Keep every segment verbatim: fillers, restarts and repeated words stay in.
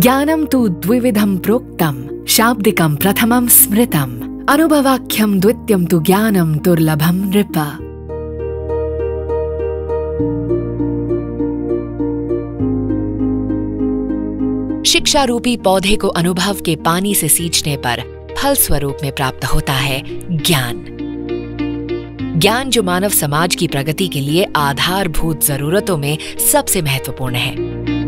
ज्ञानं तु द्विविधं प्रोक्तं शाब्दिकं प्रथमं स्मृतम् अनुभवाख्यं द्वितीयं तु ज्ञानं दुर्लभं नृप। शिक्षा रूपी पौधे को अनुभव के पानी से सींचने पर फल स्वरूप में प्राप्त होता है ज्ञान। ज्ञान जो मानव समाज की प्रगति के लिए आधारभूत जरूरतों में सबसे महत्वपूर्ण है।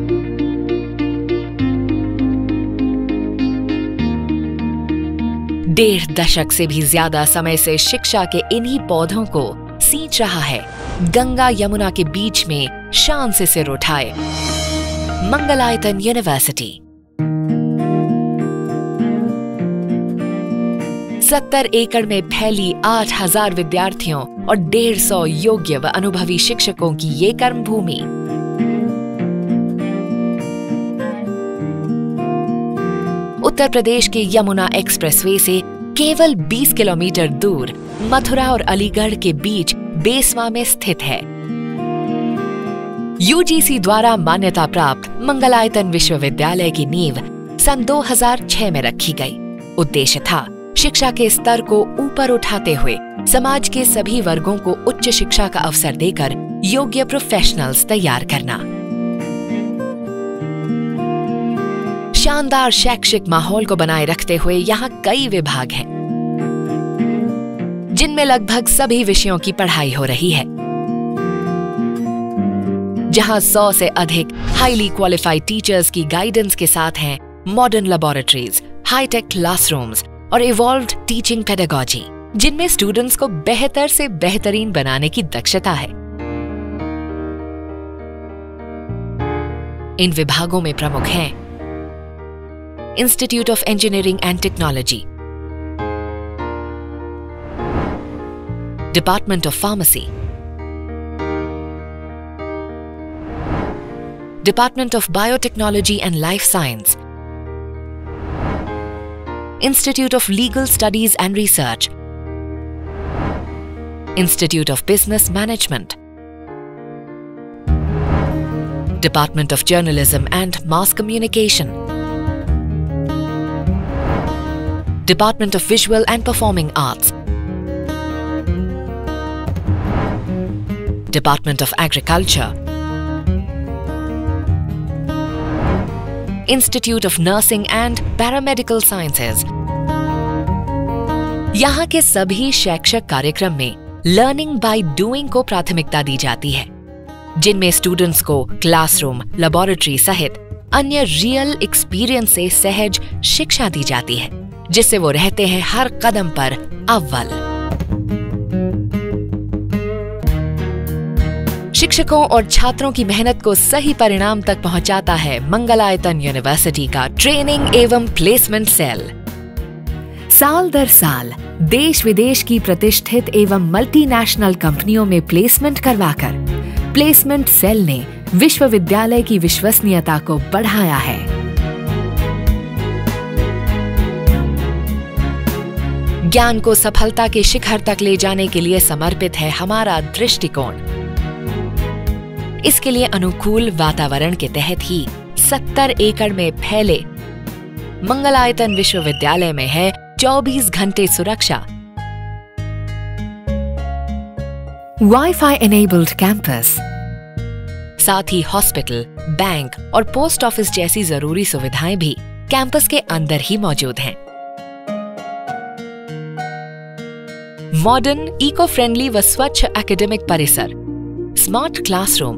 डेढ़ दशक से भी ज्यादा समय से शिक्षा के इन्हीं पौधों को सींच रहा है गंगा यमुना के बीच में शान से सिर उठाए मंगलायतन यूनिवर्सिटी। सत्तर एकड़ में फैली आठ हजार विद्यार्थियों और डेढ़ सौ योग्य व अनुभवी शिक्षकों की ये कर्मभूमि उत्तर प्रदेश के यमुना एक्सप्रेसवे से केवल बीस किलोमीटर दूर मथुरा और अलीगढ़ के बीच बेसवा में स्थित है। यूजीसी द्वारा मान्यता प्राप्त मंगलायतन विश्वविद्यालय की नींव सन दो हज़ार छह में रखी गई। उद्देश्य था शिक्षा के स्तर को ऊपर उठाते हुए समाज के सभी वर्गों को उच्च शिक्षा का अवसर देकर योग्य प्रोफेशनल्स तैयार करना। शानदार शैक्षिक माहौल को बनाए रखते हुए यहाँ कई विभाग हैं, जिनमें लगभग सभी विषयों की पढ़ाई हो रही है। जहाँ सौ से अधिक हाईली क्वालिफाइड टीचर्स की गाइडेंस के साथ हैं मॉडर्न लैबोरेटरीज, हाईटेक क्लासरूम्स और इवॉल्व्ड टीचिंग पेडागॉजी, जिनमें स्टूडेंट्स को बेहतर से बेहतरीन बनाने की दक्षता है। इन विभागों में प्रमुख हैं Institute of Engineering and Technology, Department of Pharmacy, Department of Biotechnology and Life Science, Institute of Legal Studies and Research, Institute of Business Management, Department of Journalism and Mass Communication, Department of Visual and Performing Arts, Department of Agriculture, Institute of Nursing and Paramedical Sciences। यहाँ के सभी शैक्षिक कार्यक्रम में learning by doing को प्राथमिकता दी जाती है, जिनमें स्टूडेंट्स को क्लासरूम, लेबोरेटरी सहित अन्य रियल एक्सपीरियंस से सहज शिक्षा दी जाती है, जिससे वो रहते हैं हर कदम पर अव्वल। शिक्षकों और छात्रों की मेहनत को सही परिणाम तक पहुंचाता है मंगलायतन यूनिवर्सिटी का ट्रेनिंग एवं प्लेसमेंट सेल। साल दर साल देश विदेश की प्रतिष्ठित एवं मल्टीनेशनल कंपनियों में प्लेसमेंट करवाकर प्लेसमेंट सेल ने विश्वविद्यालय की विश्वसनीयता को बढ़ाया है। ज्ञान को सफलता के शिखर तक ले जाने के लिए समर्पित है हमारा दृष्टिकोण। इसके लिए अनुकूल वातावरण के तहत ही सत्तर एकड़ में फैले मंगलायतन विश्वविद्यालय में है चौबीस घंटे सुरक्षा, वाईफाई एनेबल्ड कैंपस, साथ ही हॉस्पिटल, बैंक और पोस्ट ऑफिस जैसी जरूरी सुविधाएं भी कैंपस के अंदर ही मौजूद हैं। मॉडर्न, इको फ्रेंडली व स्वच्छ एकेडमिक परिसर, स्मार्ट क्लासरूम,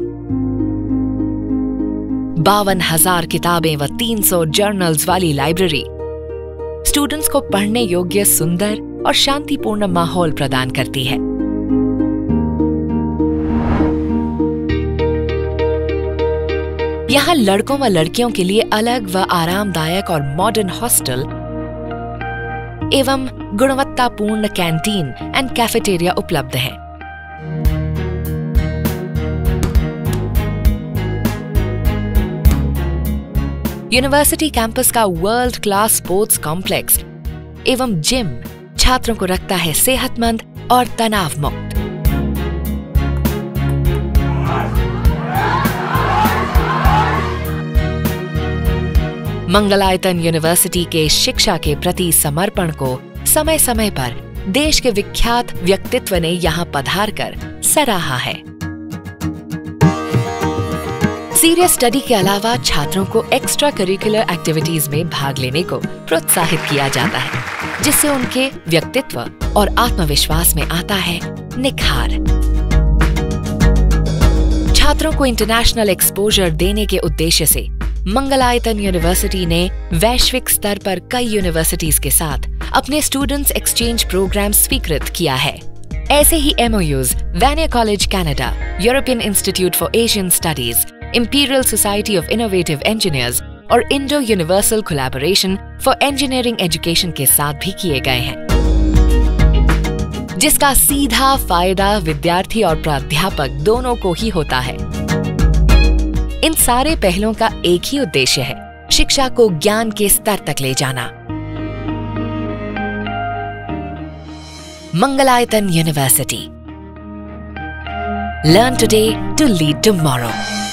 बावन हजार किताबें व तीन सौ जर्नल्स वाली लाइब्रेरी स्टूडेंट्स को पढ़ने योग्य सुंदर और शांतिपूर्ण माहौल प्रदान करती है। यहाँ लड़कों व लड़कियों के लिए अलग व आरामदायक और मॉडर्न हॉस्टल एवं गुणवत्तापूर्ण कैंटीन एंड कैफेटेरिया उपलब्ध है। यूनिवर्सिटी कैंपस का वर्ल्ड क्लास स्पोर्ट्स कॉम्प्लेक्स एवं जिम छात्रों को रखता है सेहतमंद और तनाव मुक्त। मंगलायतन यूनिवर्सिटी के शिक्षा के प्रति समर्पण को समय समय पर देश के विख्यात व्यक्तित्व ने यहाँ पधार कर सराहा है। सीरियस स्टडी के अलावा छात्रों को एक्स्ट्रा करिकुलर एक्टिविटीज में भाग लेने को प्रोत्साहित किया जाता है, जिससे उनके व्यक्तित्व और आत्मविश्वास में आता है निखार। छात्रों को इंटरनेशनल एक्सपोजर देने के उद्देश्य से मंगलायतन यूनिवर्सिटी ने वैश्विक स्तर पर कई यूनिवर्सिटीज के साथ अपने स्टूडेंट्स एक्सचेंज प्रोग्राम स्वीकृत किया है। ऐसे ही MOUs Vanier College Canada, European Institute for Asian Studies, Imperial Society of Innovative Engineers और Indo Universal Collaboration for Engineering Education के साथ भी किए गए हैं, जिसका सीधा फायदा विद्यार्थी और प्राध्यापक दोनों को ही होता है। इन सारे पहलों का एक ही उद्देश्य है, शिक्षा को ज्ञान के स्तर तक ले जाना। Mangalayatan University, learn today to lead tomorrow.